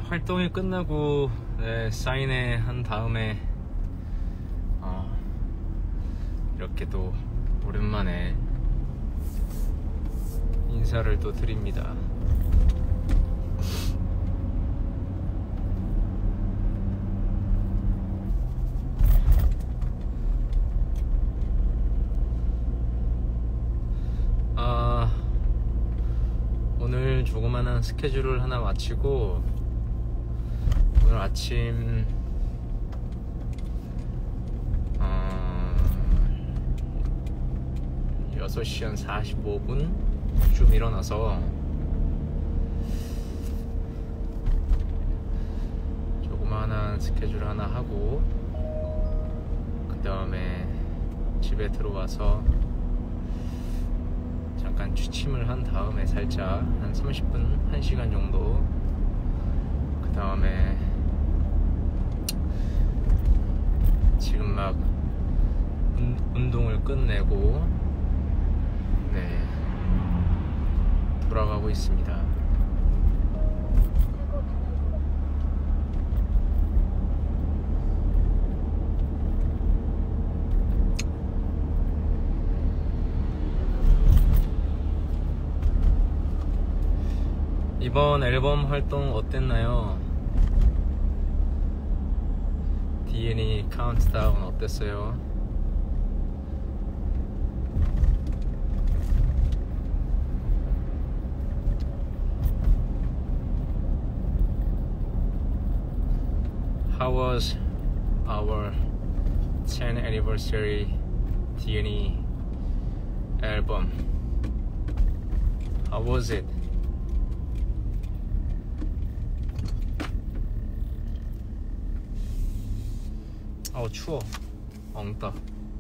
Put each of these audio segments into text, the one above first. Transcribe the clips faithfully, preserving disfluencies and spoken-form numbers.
활동이 끝나고 네, 사인회 한 다음에 어, 이렇게 또 오랜만에 인사를 또 드립니다. 아, 오늘 조그마한 스케줄을 하나 마치고 오늘 아침 어, 여섯 시 한 사십오 분쯤 일어나서 조그마한 스케줄 하나 하고 그 다음에 집에 들어와서 잠깐 취침을 한 다음에 살짝 한 삼십 분, 한 시간 정도 그 다음에 지금 막 운, 운동을 끝내고 네 돌아가고 있습니다. 이번 앨범 활동 어땠나요? 디엔이 카운트다운 어땠어요? How was our tenth anniversary 디엔이 album? How was it? 아우 추워. 엉따.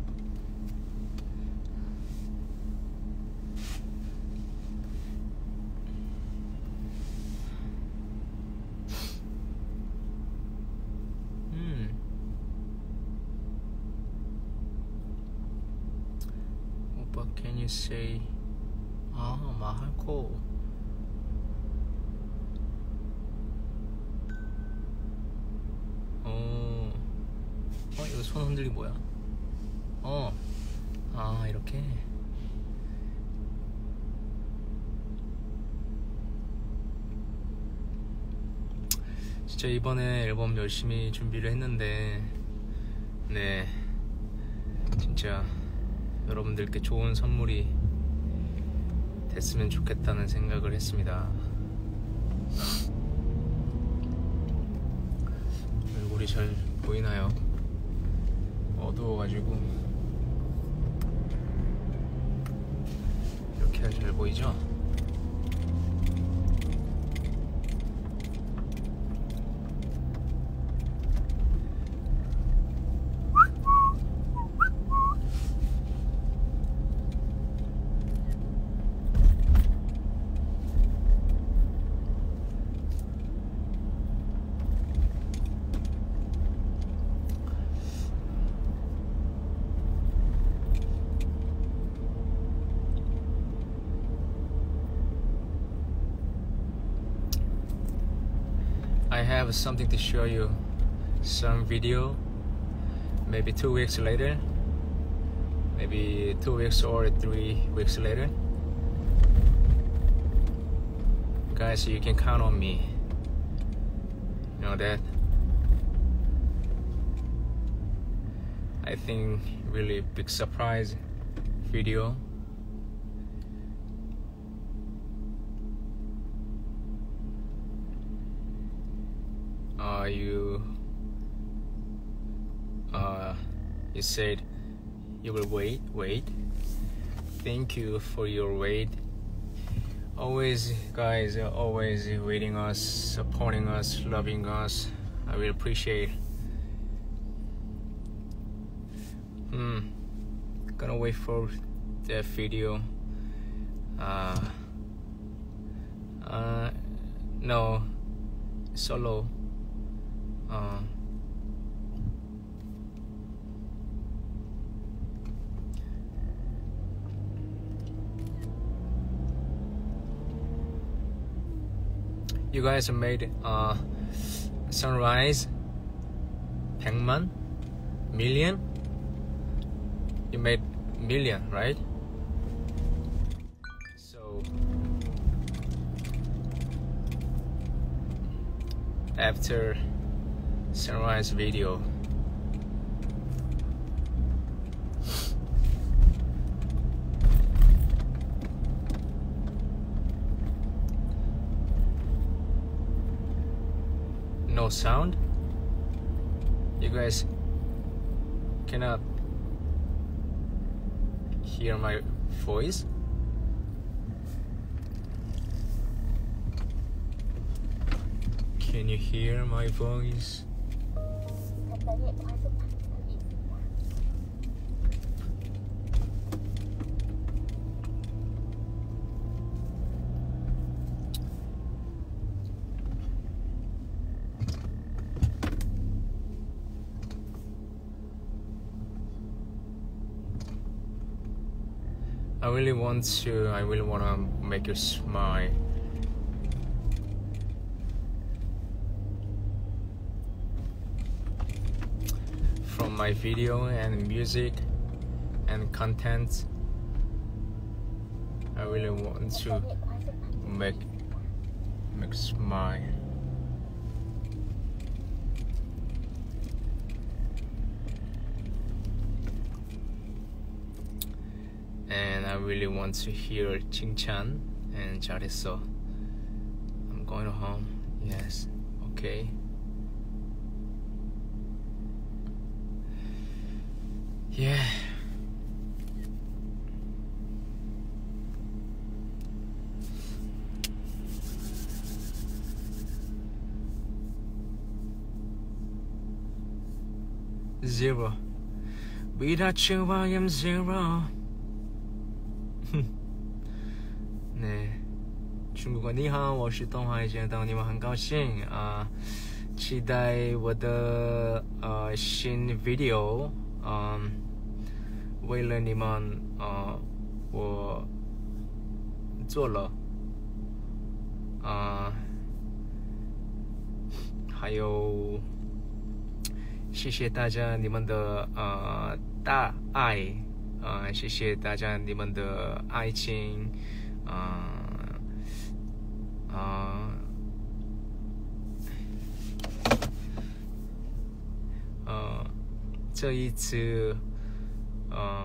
음. 오빠 can you say 아 마할코 어, 이거 손 흔들기 뭐야? 어, 아, 이렇게. 진짜 이번에 앨범 열심히 준비를 했는데, 네, 진짜 여러분들께 좋은 선물이 됐으면 좋겠다는 생각을 했습니다. 얼굴이 잘 보이나요? 어두워가지고 이렇게 해야 잘 보이죠? I have something to show you, some video, maybe two weeks later, maybe two weeks or three weeks later. Guys, you can count on me, you know that. I think really big surprise video. Uh, you uh, you said you will wait, wait. Thank you for your wait. Always, guys, are always waiting us, supporting us, loving us. I will appreciate. Hmm. Gonna wait for that video. Uh. Uh. No. Solo. Uh, you guys have made uh, sunrise, 백만, million. You made million, right? So after sunrise video, no sound. You guys cannot hear my voice. Can you hear my voice? I really want to, I really want to make you smile. From my video and music and content, I really want to make, make smile. And I really want to hear 칭찬 and 잘했어. I'm going home. Yes. Okay. Yeah. Zero. Without you, I am zero. 네, 중국어你好，我是东海，见到你们很高兴啊、呃，期待我的呃新 video， 嗯、呃，为了你们啊、呃，我做了啊、呃，还有谢谢大家你们的呃大爱。啊、呃，谢谢大家你们的爱情，啊、呃、啊，呃, 呃，这一次，呃，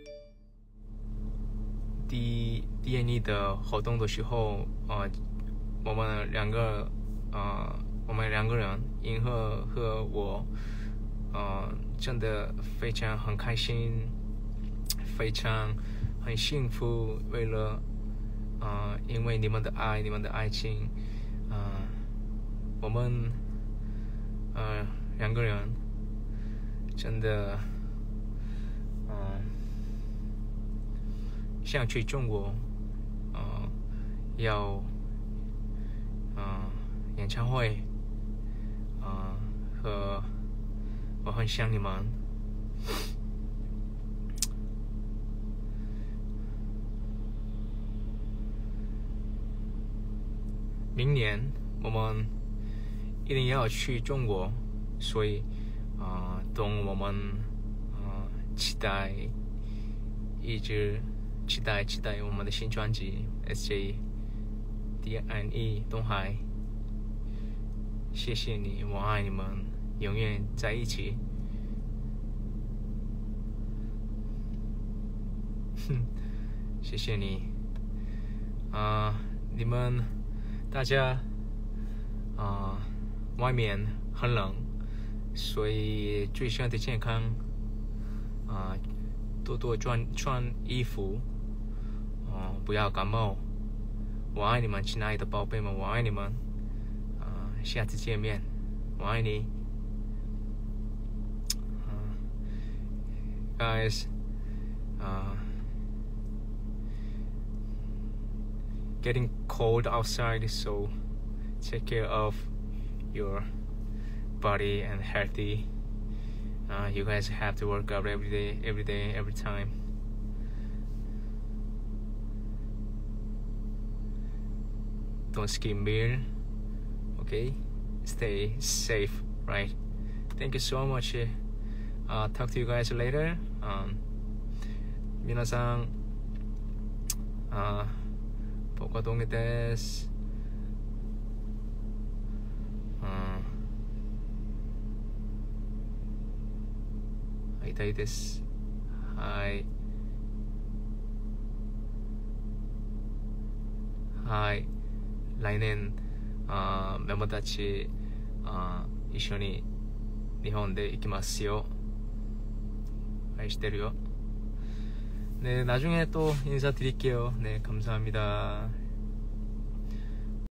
第第一年的活动的时候，呃，我们两个，呃，我们两个人，银河和我，呃，真的非常很开心。非常很幸福，为了啊、呃，因为你们的爱，你们的爱情，啊、呃，我们呃两个人真的，嗯、呃，想去中国，呃，要啊、呃、演唱会，啊、呃、和我很想你们。明年我们一定要去中国，所以啊、呃，等我们啊、呃、期待，一直期待期待我们的新专辑 S J D N E 东海。谢谢你，我爱你们，永远在一起。哼，谢谢你啊、呃，你们。大家啊、呃，外面很冷，所以注意身体健康啊、呃，多多穿穿衣服，哦、呃，不要感冒。我爱你们，亲爱的宝贝们，我爱你们。啊、呃，下次见面，我爱你。uh, guys, uh, getting cold outside, so take care of your body and healthy. Uh, you guys have to work out every day, every day, every time. Don't skip meal, okay? stay safe, right? Thank you so much. Uh, talk to you guys later. Um, 皆さん、あ、僕はどんげです。会いたいです。はい。はい。来年、あ、メンバーたち、あ、一緒に日本で行きますよ。愛してるよ。네, 나중에 또 인사드릴게요. 네, 감사합니다.